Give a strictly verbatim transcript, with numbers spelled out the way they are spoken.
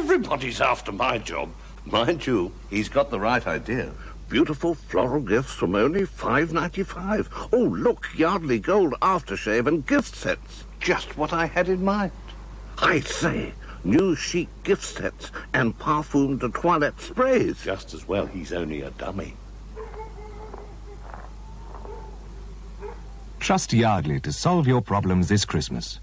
Everybody's after my job. Mind you, he's got the right idea. Beautiful floral gifts from only five ninety-five. Oh, look, Yardley Gold aftershave and gift sets. Just what I had in mind. I say, new chic gift sets and parfum de toilette sprays. Just as well he's only a dummy. Trust Yardley to solve your problems this Christmas.